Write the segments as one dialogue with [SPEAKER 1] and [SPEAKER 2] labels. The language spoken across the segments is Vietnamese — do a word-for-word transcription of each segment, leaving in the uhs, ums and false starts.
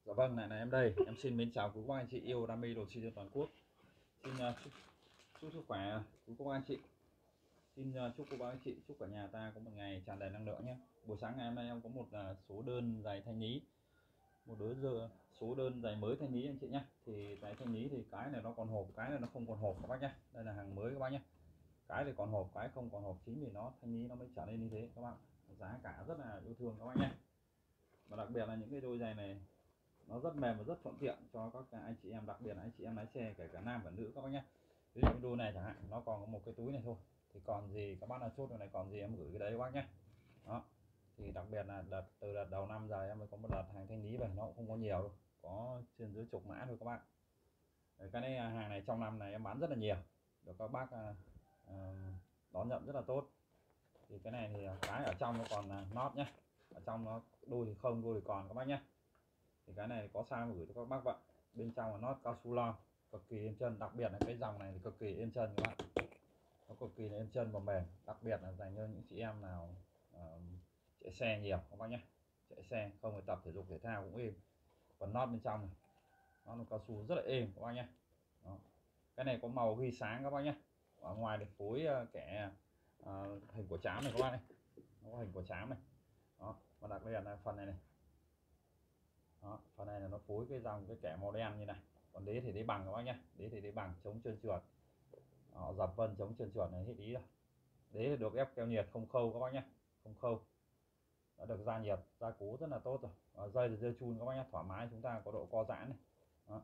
[SPEAKER 1] Dạ vâng, lại là em đây. Em xin mến chào quý cô anh chị yêu đam mê đồ chơi trên toàn quốc. Xin uh, chúc, chúc sức khỏe quý cô anh chị. Xin uh, chúc cô bác anh chị, chúc cả nhà ta có một ngày tràn đầy năng lượng nhé. Buổi sáng ngày hôm nay em có một uh, số đơn giày thanh lý, một đứa giờ số đơn giày mới thanh lý anh chị nhé. Thì giày thanh lý thì cái này nó còn hộp, cái này nó không còn hộp các bác nhé. Đây là hàng mới các bác nhé. Cái thì còn hộp, cái không còn hộp, chính vì nó thanh lý nó mới trở nên như thế các bạn. Giá cả rất là yêu thương các bác nhé. Và đặc biệt là những cái đôi giày này nó rất mềm và rất thuận tiện cho các anh chị em, đặc biệt là anh chị em lái xe kể cả nam và nữ các bác nhé. Ví dụ đôi này chẳng hạn, nó còn có một cái túi này thôi thì còn gì các bác là chốt này, còn gì em gửi cái đấy các bác nhé. Đó thì đặc biệt là đợt từ đợt đầu năm giờ em mới có một đợt hàng thanh lý về, nó cũng không có nhiều đâu, có trên dưới chục mã thôi các bạn. Cái này hàng này trong năm này em bán rất là nhiều, được các bác uh, đón nhận rất là tốt. Thì cái này thì cái ở trong nó còn là nót nhé, ở trong nó đôi thì không, đôi thì còn các bác nhé. Thì cái này có sao gửi cho các bác vậy. Bên trong là nót cao su lon, cực kỳ êm chân, đặc biệt là cái dòng này thì cực kỳ êm chân các bạn, nó cực kỳ là êm chân và mềm, đặc biệt là dành cho những chị em nào uh, chạy xe nhiều các bác nhé, chạy xe không phải tập thể dục thể thao cũng êm. Còn nót bên trong này nó là cao su rất là êm các bác nhé. Đó. Cái này có màu ghi sáng các bác nhé, ở ngoài được phối kẻ uh, hình của trám này các bác này, nó có hình của trám này. Đó, và đặc biệt là phần này này. Đó, phần này là nó phối cái dòng cái kẻ màu đen như này. Còn đế thì đế bằng các bác nhé, đế thì đế bằng chống trơn trượt, họ dập vân chống trơn trượt này hết ý rồi. Đế thì được ép keo nhiệt không khâu các bác nhé, không khâu, đã được gia nhiệt gia cố rất là tốt rồi. Ở dây thì dây chun các bác nhé, thoải mái, chúng ta có độ co giãn này. Đó.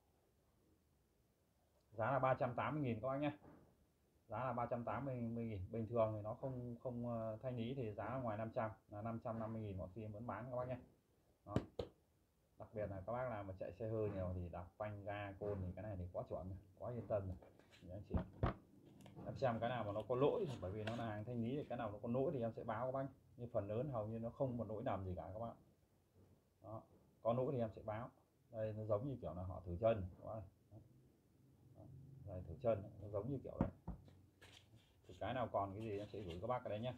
[SPEAKER 1] Giá là ba trăm tám mươi nghìn các bác nhé, giá là ba trăm tám mươi nghìn. Bình thường thì nó không không thanh lý thì giá ngoài năm trăm là năm trăm năm mươi nghìn, mọi khi vẫn bán các bác nhé. Đó. Đặc biệt là các bác nào mà chạy xe hơi nhiều thì đạp phanh ga côn thì cái này thì quá chuẩn, quá yên tâm rồi. Thì anh chị em xem cái nào mà nó có lỗi, bởi vì nó là hàng thanh lý thì cái nào nó có lỗi thì em sẽ báo các bác, nhưng phần lớn hầu như nó không một lỗi đầm gì cả các bạn. Đó. Có lỗi thì em sẽ báo. Đây nó giống như kiểu là họ thử chân các bác. Đây thử chân nó giống như kiểu đấy. Thì cái nào còn cái gì em sẽ gửi các bác cái đấy nhé.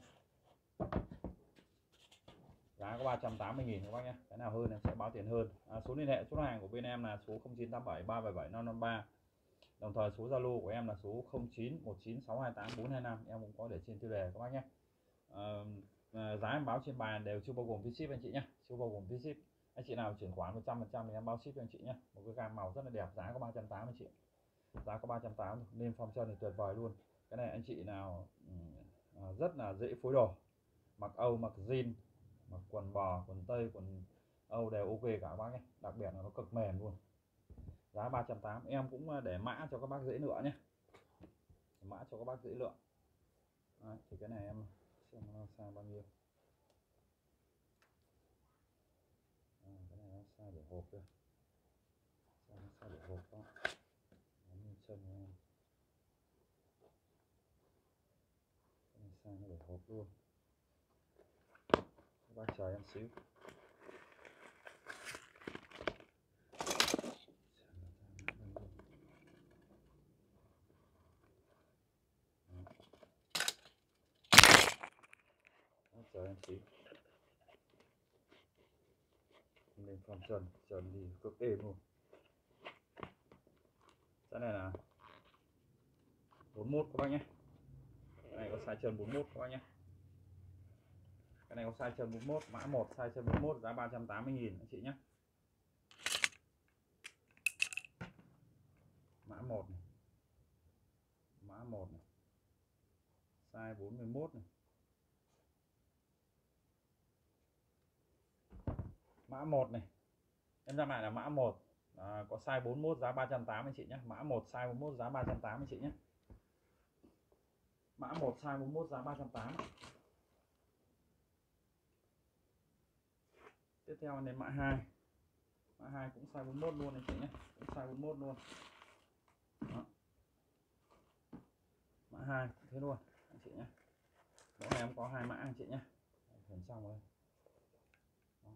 [SPEAKER 1] Giá có ba trăm tám mươi nghìn các bác nhé, cái nào hơn em sẽ báo tiền hơn. À, số liên hệ số hàng của bên em là số không chín tám bảy ba bảy bảy năm năm ba, đồng thời số Zalo của em là số không chín một chín sáu hai tám bốn hai năm, em cũng có để trên tiêu đề các bác nhé. À, à, giá em báo trên bàn đều chưa bao gồm phí ship anh chị nhé, chưa bao gồm phí ship. Anh chị nào chuyển khoản một trăm phần trăm thì em báo ship cho anh chị nhé. Một cái gam màu rất là đẹp, giá có ba trăm tám mươi triệu, giá có ba trăm tám mươi, nên form chân thì tuyệt vời luôn. Cái này anh chị nào um, rất là dễ phối đồ, mặc Âu mặc jean, mặc quần bò quần tây quần Âu đều ok cả các bác nhé, đặc biệt là nó cực mềm luôn. Giá ba trăm tám mươi, em cũng để mã cho các bác dễ lựa nhé, mã cho các bác dễ lựa. Đấy, thì cái này em xem nó sai bao nhiêu. À, cái này nó sai để hộp cơ, sai nó sai để hộp đó. Nó chân em cái này sai nó để hộp luôn, các bác chờ em xíu. Chờ em xíu. Lên phần trần trần thì cực êm luôn. Cái này là bốn mươi mốt các bác nhé, cái này có size chân bốn mươi mốt các bác nhé, cái này có size chân bốn mươi mốt, mã một size chân bốn mươi mốt, giá ba trăm tám mươi nghìn anh chị nhé. Mã một này, mã một này, size bốn mươi mốt này, mã một này, em ra lại là mã một, à, có size bốn mươi mốt giá ba trăm tám mươi anh chị nhé. Mã một size bốn mươi mốt giá ba trăm tám mươi anh chị nhé. Mã một size bốn mươi mốt giá ba trăm tám mươi. Tiếp theo đến mã hai, mã hai cũng size bốn mươi mốt luôn anh chị nhé, cũng size bốn mươi mốt luôn. Đó. Mã hai thế luôn anh chị nhé. Mẫu này em có hai mã anh chị nhé. Phần xong rồi. Đó.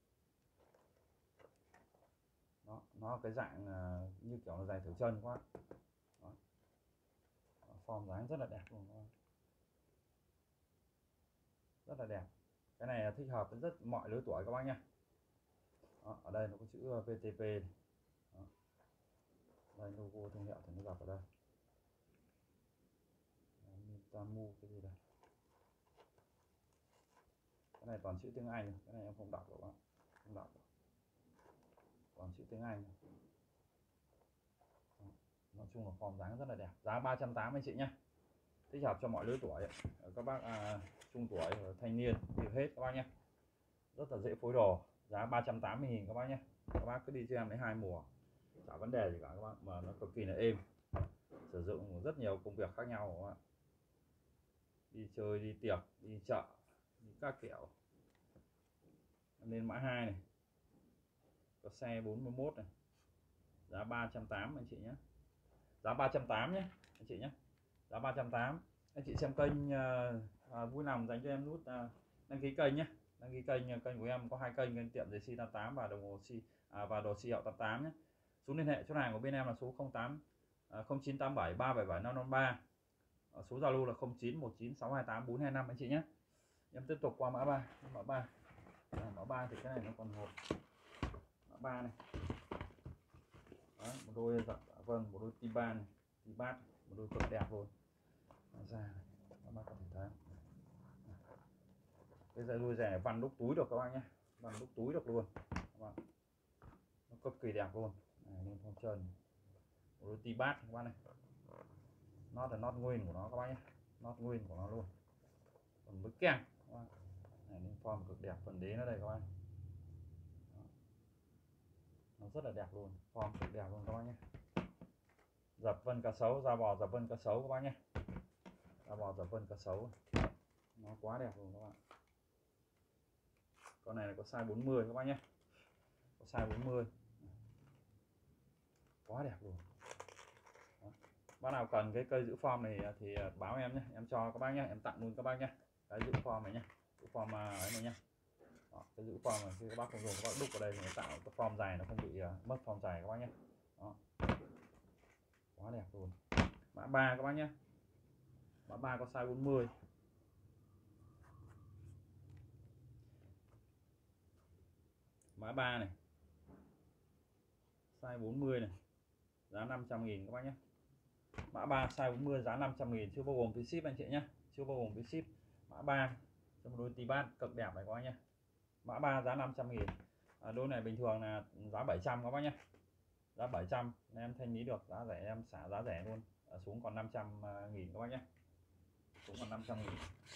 [SPEAKER 1] Đó, nó cái dạng uh, như kiểu là giày thử chân quá. Đó. Đó, form dáng rất là đẹp luôn các bạn. Rất là đẹp. Cái này thích hợp với rất mọi lứa tuổi các bác nhé. Đó, ở đây nó có chữ vê tê pê. Đó. Đây logo thương hiệu thì nó gặp ở đây. Mintamu cái gì đây? Cái này toàn chữ tiếng Anh, cái này em không đọc được bạn, không đọc được. Toàn chữ tiếng Anh. Đó. Nói chung là form dáng rất là đẹp, giá ba trăm tám mươi anh chị nhé, thích hợp cho mọi lứa tuổi, các bác à, trung tuổi, thanh niên đều hết các bác nhé, rất là dễ phối đồ, giá ba trăm tám mươi nghìn các bác nhé. Các bác cứ đi cho em lấy hai mùa chả vấn đề gì cả các bác, mà nó cực kỳ là êm, sử dụng rất nhiều công việc khác nhau các bạn, đi chơi, đi tiệc, đi chợ, đi các kiểu. Lên mã hai này, có xe bốn mươi mốt này, giá ba trăm tám mươi anh chị nhé, giá ba trăm tám mươi nhé anh chị nhé, giá ba trăm tám mươi. Anh chị xem kênh à, vui lòng dành cho em nút à, đăng ký kênh nhé, đăng ký kênh kênh của em có hai kênh, kênh tiệm giày xi tám tám và đồng hồ xi à, và đồ xi hiệu tám tám nhé. Số liên hệ chỗ hàng của bên em là số không tám à, không chín tám bảy ba bảy bảy năm năm ba, số Zalo là không chín một chín sáu hai tám bốn hai năm anh chị nhé. Em tiếp tục qua mã ba. Mã ba à, mã ba thì cái này nó còn hộp. Mã ba này. Đấy, một đôi dạ, vâng, một đôi tim ba này, tim bát, một đôi cực đẹp rồi. Ra này, các bác có thể thấy. Bây giờ đôi rẻ vằn đúc túi được các bác nhé, vằn đúc túi được luôn. Các bác. Nó cực kỳ đẹp luôn. Này, lên phong trần. Một đôi tim bát các bác này. Nó là nót nguyên của nó các bác nhé, nót nguyên của nó luôn. Còn với keng các bác. Này, lên form cực đẹp, phần đế nó đây các bác. Nó rất là đẹp luôn, form cực đẹp luôn các bác nhé. Dập vân cá sấu, da bò dập vân cá sấu các bác nhé, da bò dập vân cá sấu, nó quá đẹp luôn các bạn. Con này là có size bốn mươi các bác nhé, có size bốn mươi, quá đẹp luôn. Đó. Bác nào cần cái cây giữ form này thì báo em nhé, em cho các bác nhé, em tặng luôn các bác nhé, cái giữ form này nhé, giữ form ấy này nhé. Đó, cái giữ form này khi các bác không dùng các bác đúc vào đây để tạo cái form dài, nó không bị uh, mất form dài các bác nhé. Đó. Quá đẹp luôn. Mã ba các bác nhé, mã ba có size bốn mươi. Mã ba này, size bốn mươi này, giá năm trăm nghìn các bác nhé. Mã ba size bốn mươi giá năm trăm nghìn, chưa bao gồm phí ship anh chị nhé, chưa bao gồm phí ship. Mã ba cho một đôi tí bát cực đẹp này các bác nhé. Mã ba giá năm trăm nghìn. À, đôi này bình thường là giá bảy trăm các bác nhé, giá bảy trăm em thanh lý được, giá rẻ em xả giá rẻ luôn, à, xuống còn năm trăm nghìn các bác nhé, xuống còn năm trăm nghìn.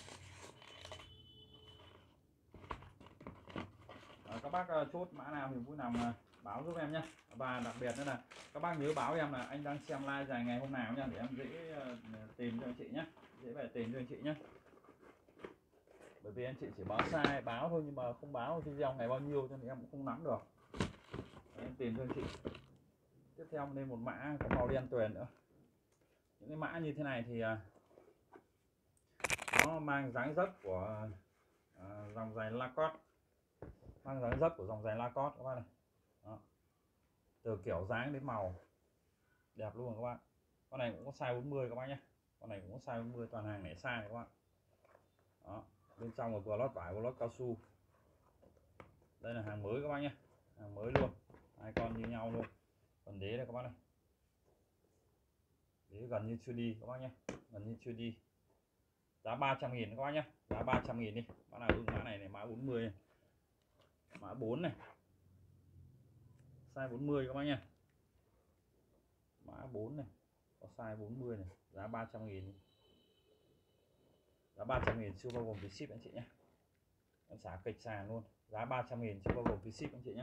[SPEAKER 1] À, các bác uh, chốt mã nào thì vui lòng uh, báo giúp em nhé. Và đặc biệt nữa là các bác nhớ báo em là anh đang xem live dài ngày hôm nào nha, để em dễ uh, tìm cho anh chị nhé, dễ về tìm cho anh chị nhé. Bởi vì anh chị chỉ báo sai báo thôi, nhưng mà không báo video ngày bao nhiêu cho nên em cũng không nắm được. Để em tìm cho anh chị. Tiếp theo lên một mã có màu đen tuyền nữa. Những cái mã như thế này thì uh, nó mang dáng dấp của uh, dòng giày Lacoste, mang dáng dấp của dòng giày Lacoste các bạn này. Đó. Từ kiểu dáng đến màu đẹp luôn các bạn. Con này cũng có size bốn mươi các bác nhé, con này cũng có size bốn mươi, toàn hàng này size này các bạn. Đó. Bên trong là vừa lót vải vừa lót cao su. Đây là hàng mới các bác nhé, hàng mới luôn, hai con như nhau luôn. Phần đế đây các bác này, đế gần như chưa đi các bác nhé, gần như chưa đi. Giá ba trăm nghìn các bác nhé, giá ba trăm nghìn đi. Bác nào ưng mã này này, mã bốn mươi này. Mã bốn này, size bốn mươi các bác nhé, mã bốn này, có size bốn mươi này, giá ba trăm nghìn, giá ba trăm nghìn chưa bao gồm phí ship anh chị nhé, em xả kịch sàn luôn, giá ba trăm nghìn chưa bao gồm phí ship anh chị nhé.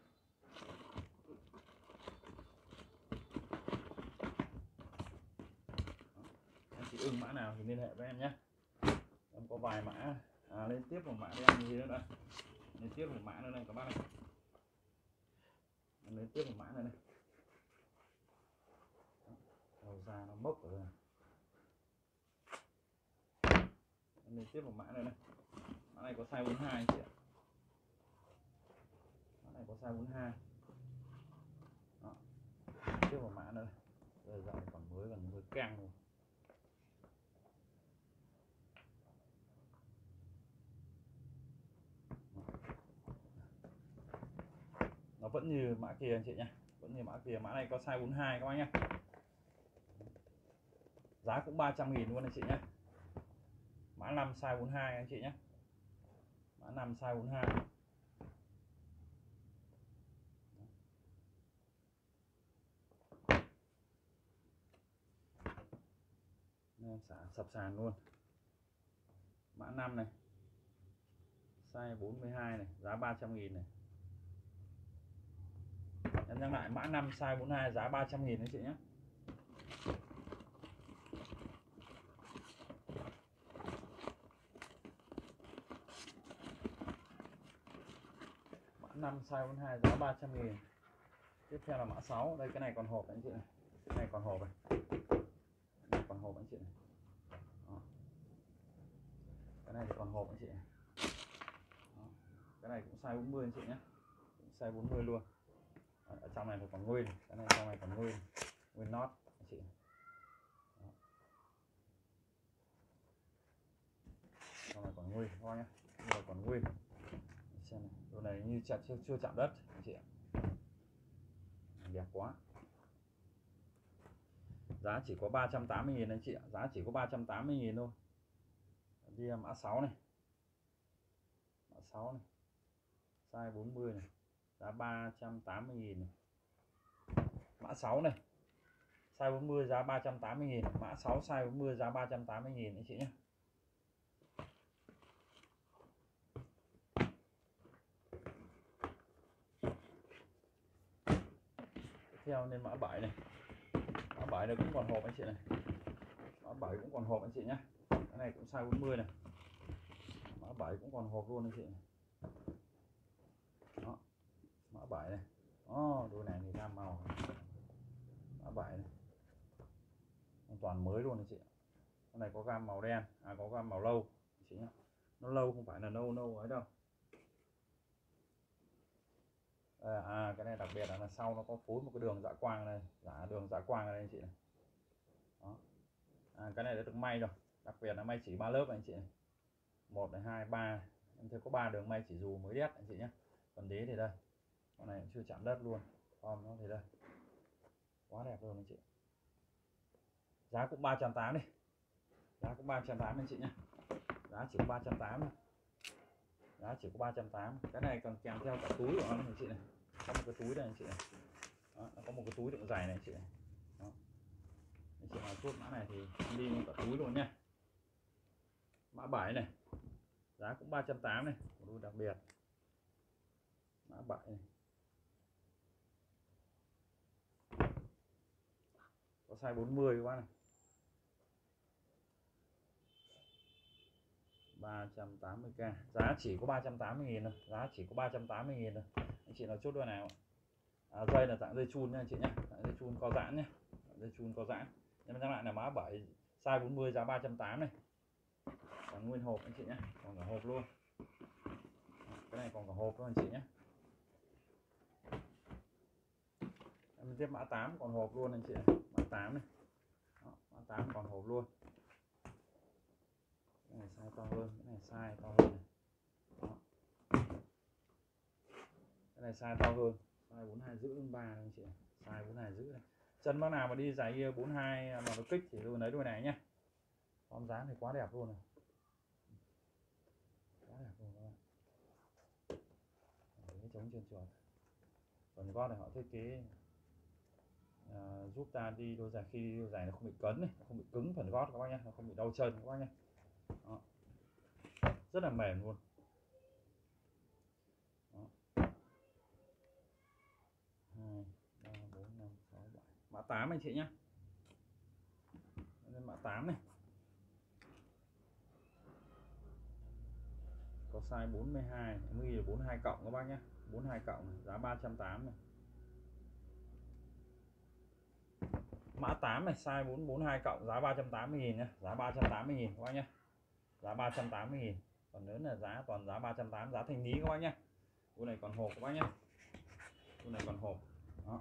[SPEAKER 1] Anh chị ưng mã nào thì liên hệ với em nhé, em có vài mã. À, lên tiếp một mã đen như thế nữa đây, lên tiếp một mã nữa này các bác này, em lên tiếp một mã nữa này, đầu ra nó mốc rồi. Em lên tiếp một mã nữa này, mã này có size bốn mươi hai anh chị ạ, mã này có size bốn mươi hai. Đó. Tiếp một mã nữa này, bây giờ còn mới, gần mới căng rồi. nó vẫn như mã kia anh chị nhé, vẫn như mã kia. Mã này có size bốn mươi hai các bác nhé, giá cũng ba trăm nghìn luôn anh chị nhé. Mã năm size bốn mươi hai anh chị nhé, mã năm size bốn mươi hai. Nên xả sập sàn luôn. Mã năm này size bốn mươi hai này, giá ba trăm nghìn này. Em nhắc lại mã năm size bốn mươi hai giá ba trăm nghìn anh chị nhé. Mã năm size bốn mươi hai giá ba trăm nghìn. Tiếp theo là mã sáu. Đây cái này còn hộp anh chị này. Cái này còn hộp này. Cái này còn hộp anh chị này. Đó. Cái này thì còn hộp anh chị này. Đó. Cái này cũng size bốn mươi anh chị nhé. Cũng size bốn mươi luôn. Ở trong này thì còn nguyên, cái này trong này còn nguyên, nguyên nót anh chị. Đó. Trong này còn nguyên thôi nhé, đây là còn nguyên. Xem này, đồ này như chặt chưa, chưa chạm đất anh chị ạ. Đẹp quá. Giá chỉ có ba trăm tám mươi nghìn anh chị ạ, giá chỉ có ba trăm tám mươi nghìn thôi. Đi mã sáu này. Mã sáu này. Size bốn mươi này, giá ba trăm tám mươi nghìn này. Mã sáu này. Size bốn mươi giá ba trăm tám mươi nghìn, mã sáu size bốn mươi giá ba trăm tám mươi nghìn anh chị nhé. Tiếp theo lên mã bảy này. Mã bảy này cũng còn hộp anh chị này. Mã bảy cũng còn hộp anh chị nhé. Cái này cũng size bốn mươi này. Mã bảy cũng còn hộp luôn anh chị này. Đó. Mã bảy này. Đó, đôi này thì gam màu. Mã bảy này. Hoàn toàn mới luôn anh chị. Cái này có gam màu đen, à có gam màu lâu anh chị nhé. Nó lâu không phải là nâu nâu ấy đâu. À, à cái này đặc biệt là, là sau nó có phối một cái đường dạ quang này, dạ đường dạ quang này anh chị này. Đó. À, cái này đã được may rồi, đặc biệt là may chỉ ba lớp anh chị này. Một này, hai, ba, em thấy có ba đường may chỉ dù mới đét anh chị nhé. Còn đế thì đây, con này cũng chưa chạm đất luôn, còn nó thì đây, quá đẹp luôn anh chị. Giá cũng ba trăm tám mươi đi, giá cũng ba trăm tám mươi anh chị nhé, giá chỉ có ba trăm tám mươi, giá chỉ có ba trăm tám mươi. Cái này còn kèm theo cả túi của nó anh chị này, có một cái túi đây anh chị này. Đó, nó có một cái túi đựng giày này anh chị này. Đó. Anh chị nào chốt mã này thì đi luôn cả túi luôn nhé. Mã bảy này, giá cũng ba trăm tám mươi này, một đôi đặc biệt. Mã bảy này. Có size bốn mươi các bác này. ba trăm tám mươi k, giá chỉ có ba trăm tám mươi nghìn thôi, giá chỉ có ba trăm tám mươi nghìn thôi. Anh chị nào chốt đôi nào. À, dây là dạng dây chun nha anh chị nhé, dạng dây chun co giãn nhé, dây chun co giãn. Em nhắc lại là mã bảy size bốn mươi giá ba trăm tám mươi này. Còn nguyên hộp anh chị nhé, còn cả hộp luôn. Cái này còn cả hộp luôn anh chị nhé. Em tiếp mã tám còn hộp luôn anh chị này. Mã tám này. Đó, mã tám còn hộp luôn. Cái này size to hơn, cái này size to hơn này. Đó. Cái này size to hơn, size bốn mươi hai giữ ba anh chị này. Size bốn mươi hai giữ này. Chân bác nào mà đi giày bốn mươi hai mà nó kích thì tôi lấy đôi này nhé. Form dáng thì quá đẹp luôn này. Quá đẹp luôn các bạn. Cái trống trên chuột. Còn gót này họ thiết kế uh, giúp ta đi đôi giày, khi đi đôi giày nó không bị cấn này, nó không bị cứng phần gót các bác nhé, nó không bị đau chân các bác nhé. Đó. Rất là mềm luôn. Đó. hai, ba, bốn, năm, sáu, bảy. Mã tám anh chị nhé. Lên mã tám này. Có size bốn mươi hai, em ghi là bốn mươi hai cộng các bác nhé. bốn mươi hai cộng này, giá ba trăm tám mươi này. Mã tám này size bốn mươi hai cộng giá ba trăm tám mươi nghìn nhé, giá ba trăm tám mươi nghìn các bác nhé. Giá ba trăm tám mươi nghìn. Còn lớn là giá toàn giá ba trăm tám mươi, giá thành lý các bác nhé. Cô này còn hộp các bác nhé. Cô này còn hộp. Đó.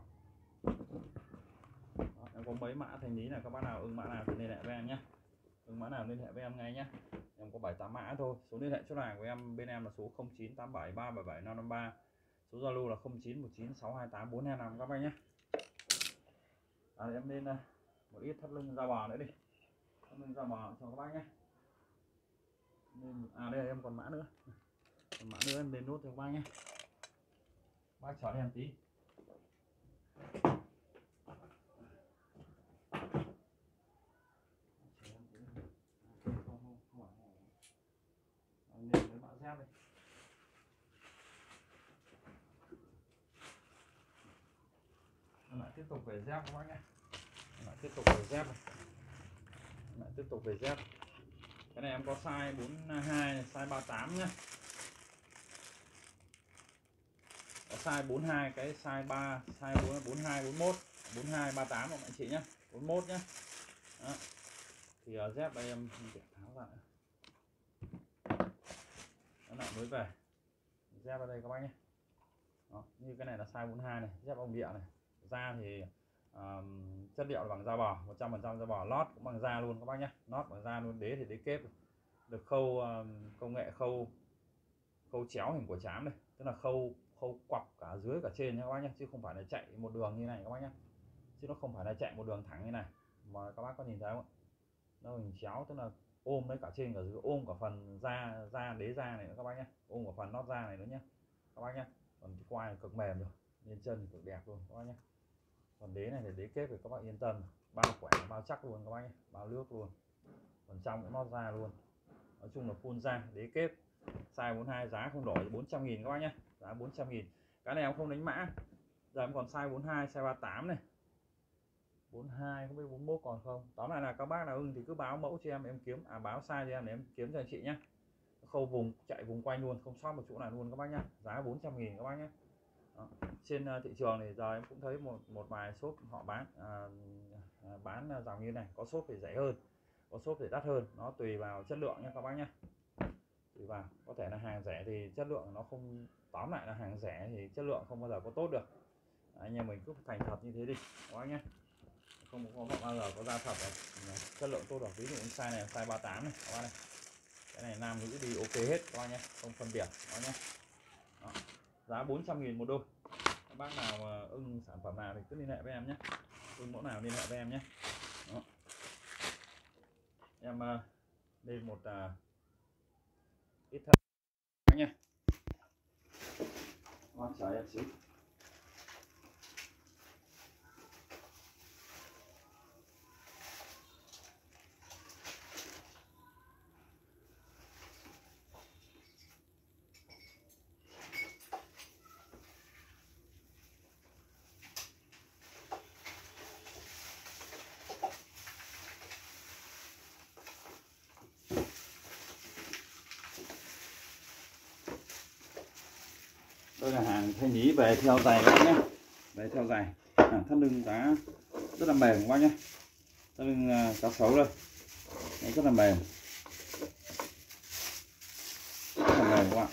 [SPEAKER 1] Đó, em có mấy mã thành lý này, các bác nào ưng mã nào thì liên hệ với em nhé. Ưng mã nào liên hệ với em ngay nhé. Em có bảy tám mã thôi. Số liên hệ chỗ này của em bên em là số không chín tám bảy ba bảy bảy năm năm ba. Số Zalo là không chín một chín sáu hai tám bốn hai năm các bác nhé. À, em lên một ít thắt lưng da bò nữa đi, thắt lưng da bò cho các bác nhé. Nên, à đây em còn mã nữa, còn mã nữa em lên nốt cho các bác nhé. Bác chọn em tí. Lên với mã dép đây. Lại tiếp tục về dép các bác nhé. Lại tiếp tục về dép này. Lại tiếp tục về dép. Cái này em có size bốn mươi hai này, size ba mươi tám nhá. Có size bốn mươi hai, cái size ba, size bốn mươi hai, bốn mươi mốt, bốn mươi hai, ba mươi tám các anh chị nhé. bốn mươi mốt nhé. Đó. Thì uh, dép đây em để tháo ra. Nó lại mới về. Dép ở đây các bác nhé. Đó. Như cái này là size bốn mươi hai này, dép ông địa này. Da thì um, chất liệu là bằng da bò, một trăm phần trăm da bò, lót cũng bằng da luôn các bác nhé. Lót bằng da luôn, đế thì đế kép. Được khâu um, công nghệ khâu khâu chéo hình của trám đây, tức là khâu khâu quặp cả dưới cả trên nha các bác nhé, chứ không phải là chạy một đường như này các bác nhé, chứ nó không phải là chạy một đường thẳng như này mà các bác có nhìn thấy không ạ? Nó hình chéo, tức là ôm lấy cả trên cả dưới, ôm cả phần da da đế da này nữa các bác nhé, ôm cả phần lót da này nữa nhé các bác nhé. Còn quai cực mềm rồi, lên chân thì cực đẹp luôn các bác nhé. Còn đế này thì đế kép thì các bác yên tâm, bao khỏe bao chắc luôn các bác nhé, bao nước luôn, còn trong cũng lót da luôn. Nói chung là full da, đế kép, size bốn mươi hai, giá không đổi, bốn trăm nghìn các bác nhé, giá bốn trăm nghìn. Cái này em không đánh mã. Giờ em còn size bốn mươi hai, size ba mươi tám này, bốn mươi hai, không biết bốn mươi mốt còn không. Tóm lại là các bác nào ưng thì cứ báo mẫu cho em em kiếm, à báo size cho em để em kiếm cho anh chị nhé. Khâu vùng chạy vùng quanh luôn, không sót một chỗ nào luôn các bác nhé, giá bốn trăm nghìn các bác nhé. Đó. Trên uh, thị trường thì giờ em cũng thấy một một vài shop họ bán à, bán dòng như này, có shop thì rẻ hơn, có shop thì đắt hơn, nó tùy vào chất lượng nha các bác nhé. Tùy vào, có thể là hàng rẻ thì chất lượng nó không, tóm lại là hàng rẻ thì chất lượng không bao giờ có tốt được. Anh em mình cứ thành thật như thế đi các bác nhé, không có bao giờ có ra thật là chất lượng tốt được. Ví dụ như size này size ba mươi tám này các bác này, cái này nam nữ đi ok hết các bác nhé, không phân biệt các bác nhé. Đó. Giá bốn trăm nghìn một đôi. Các bác nào mà ưng sản phẩm nào thì cứ liên hệ với em nhé, ưng mẫu nào liên hệ với em nhé. Đó. Em uh, lên một uh, ít thật nhé. Con chờ em xíu. Đây là hàng thay nhí về theo giày các bác nhé, về theo giày. Hàng thắt lưng giá rất là mềm các bác nhé, thắt lưng uh, cá sấu đây, nó rất là mềm, rất là mềm các bạn.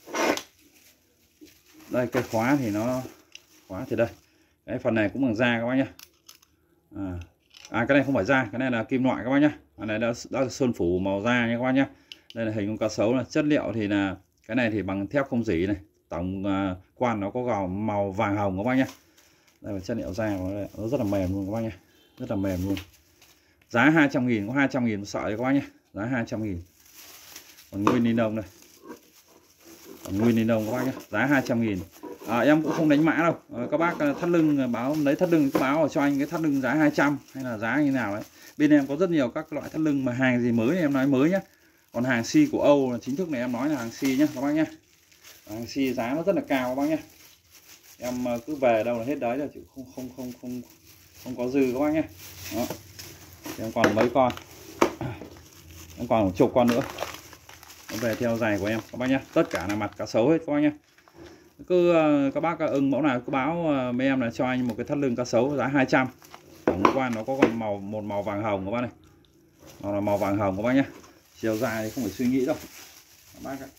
[SPEAKER 1] Đây cái khóa thì nó khóa thì đây, cái phần này cũng bằng da các bác nhé. À, à cái này không phải da, cái này là kim loại các bác nhé, cái này đã, đã sơn phủ màu da nha các bác nhé. Đây là hình con cá sấu, là chất liệu thì là cái này thì bằng thép không rỉ này, tổng uh, quan nó có gào màu vàng hồng các bác nhé. Đây là chất liệu da của nó, nó rất là mềm luôn các bác nhé, rất là mềm luôn. Giá hai trăm nghìn, có hai trăm nghìn sợ đấy các bác nhé, giá hai trăm nghìn. Còn nguyên ni lông đây, còn nguyên ni lông các bác nhé, giá hai trăm nghìn. À, em cũng không đánh mã đâu, à, các bác thắt lưng báo lấy thắt lưng, cứ báo cho anh cái thắt lưng giá hai trăm hay là giá như nào đấy. Bên em có rất nhiều các loại thắt lưng, mà hàng gì mới em nói mới nhé. Còn hàng si của Âu là chính thức này em nói là hàng si nhé các bác nhé. Hàng si giá nó rất là cao các bác nhé. Em cứ về đâu là hết đấy rồi, chứ không không không không không có dư các bác nhé. Đó. Em còn mấy con, em còn một chục con nữa. Nó về theo giày của em các bác nhé, tất cả là mặt cá sấu hết các bác nhé. Cứ các bác ưng mẫu nào cứ báo mấy em là cho anh một cái thắt lưng cá sấu giá hai trăm. Tổng quan nó có còn màu một màu vàng hồng các bác này, nó là màu vàng hồng các bác nhé. Chiều dài thì không phải suy nghĩ đâu các bác ạ.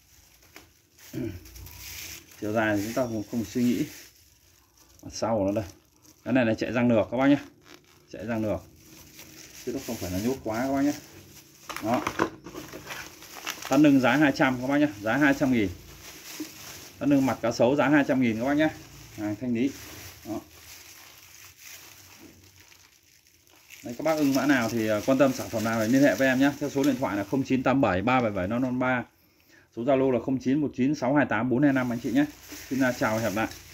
[SPEAKER 1] Chiều dài thì chúng ta không, không suy nghĩ. Mặt sau của nó đây, cái này là chạy răng lược các bác nhé, chạy răng lược chứ nó không phải là nhốt quá các bác nhé. Đó, thắt lưng giá hai trăm các bác nhé, giá hai trăm nghìn. Thân lưng mặt cá sấu giá hai trăm nghìn các bác nhé. Hàng thanh lý. Đó. Đấy, các bác ưng mã nào thì quan tâm sản phẩm nào thì liên hệ với em nhé. Theo số điện thoại là không chín tám bảy ba bảy bảy năm năm ba. Số Zalo là không chín một chín sáu hai tám bốn hai năm anh chị nhé. Xin chào và hẹn gặp lại.